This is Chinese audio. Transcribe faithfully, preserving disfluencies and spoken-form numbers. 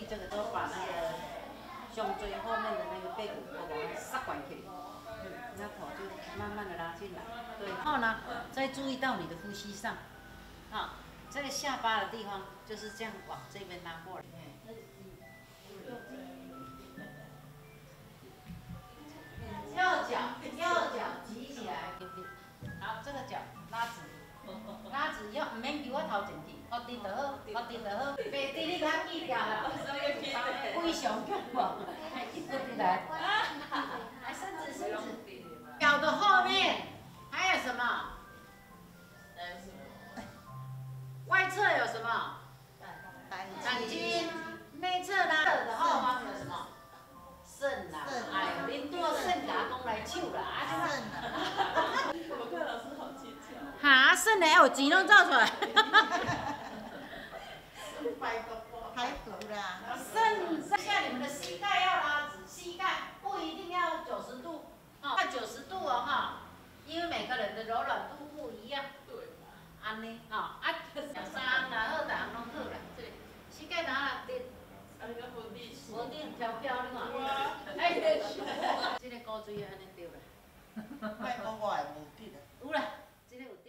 这个都把那个胸椎后面的那个背骨把它杀管起来，嗯，那头就慢慢的拉进来，对，然后呢，再注意到你的呼吸上，啊，这个下巴的地方就是这样往这边拉过来。 右脚，右脚举起来，好，这个脚拉直，拉直要唔免叫我头前去，我直就好，我直就好，白直你甲记掉啦，非常强无，一直起来，来伸直伸直，脚的后面还有什么？外侧有什么？胆经，内侧呢的后方有什么？ 肾啦，哎呦，恁拄肾甲讲来手啦，啊，即摆。我看老师好技巧。哈，肾的有钱拢造出来。 排毒啦。 肾，剩下你们的膝盖要拉直，膝盖不一定要九十度，哦，要九十度哦哈，因为每个人的柔软度不一样。对。安尼，哦，啊，三啦，好，逐项拢好啦。膝盖拿啦，直。 无顶飘飘你看，哎，这个古锥安尼对啦。 莫讲我会忘记啦。 有啦，这个有。